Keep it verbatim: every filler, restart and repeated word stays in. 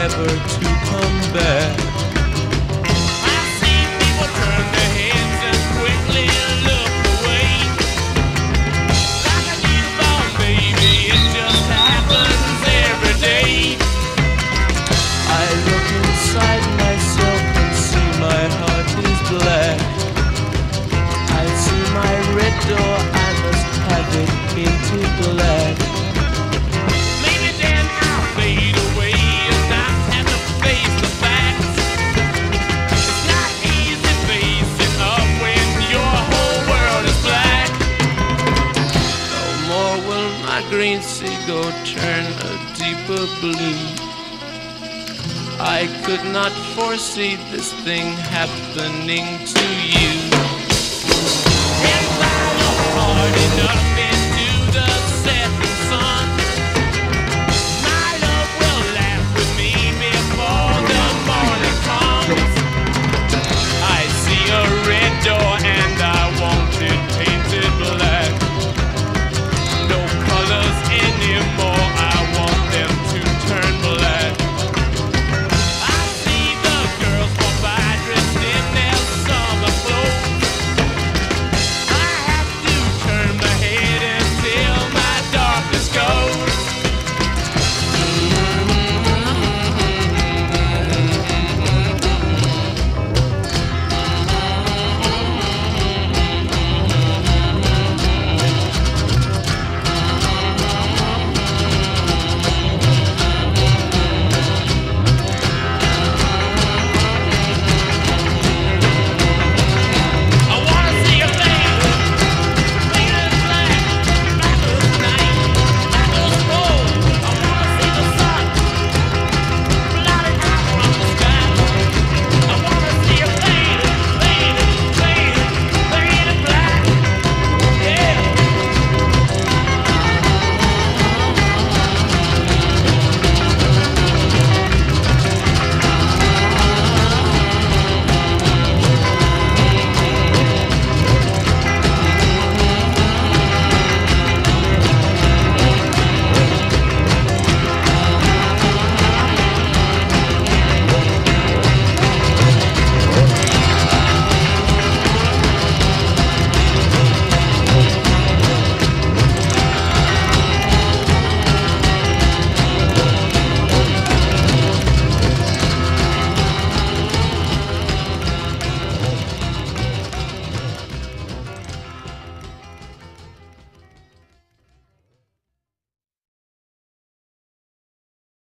never to come back. I see people turn their heads and quickly look away. Like a newborn baby, it just happens every day. I look inside myself and see my heart is black. I see my red door, I must have it painted black. Maybe then I'll fade away and not have to face the facts. It's not easy facing up when your whole world is black. No more will my green seagull turn a deeper blue. I could not foresee this thing happening to you. And I look hard enough into the